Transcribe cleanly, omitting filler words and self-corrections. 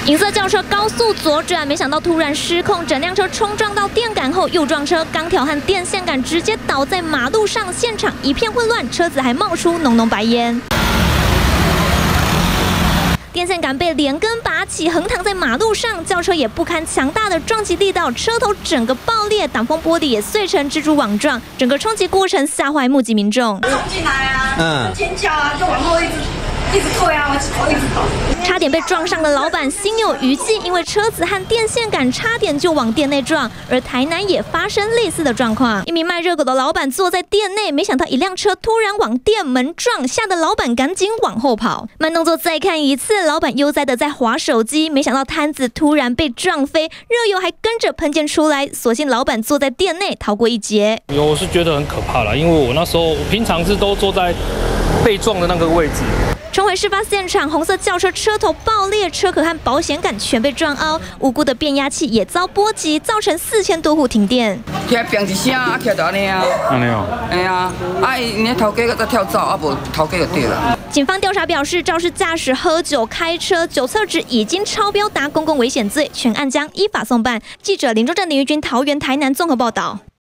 银色轿车高速左转，没想到突然失控，整辆车冲撞到电杆后又撞车，钢条和电线杆直接倒在马路上，现场一片混乱，车子还冒出浓浓白烟。 电线杆被连根拔起，横躺在马路上，轿车也不堪强大的撞击力道，车头整个爆裂，挡风玻璃也碎成蜘蛛网状，整个冲击过程吓坏目击民众。 冲进来啊，尖叫啊，就往后一直退啊，我头一直抖。 差点被撞上的老板心有余悸，因为车子和电线杆差点就往店内撞。而台南也发生类似的状况，一名卖热狗的老板坐在店内，没想到一辆车突然往店门撞，吓得老板赶紧往后跑。慢动作再看一次，老板悠哉的在滑手机，没想到摊子突然被撞飞，热油还跟着喷溅出来，所幸老板坐在店内逃过一劫。 我是觉得很可怕啦，因为我那时候平常是都坐在被撞的那个位置。 冲回事发现场，红色轿车车头爆裂，车壳和保险杆全被撞凹，无辜的变压器也遭波及，造成4000多户停电。 听砰一声，啊，听到安尼啊， 安尼哦， 哎呀，因那头家搁在跳蚤，啊无头家就对了。 警方调查表示，肇事驾驶喝酒开车，酒测值已经超标，达公共危险罪，全案将依法送办。记者林中正、林玉君桃园、台南综合报道。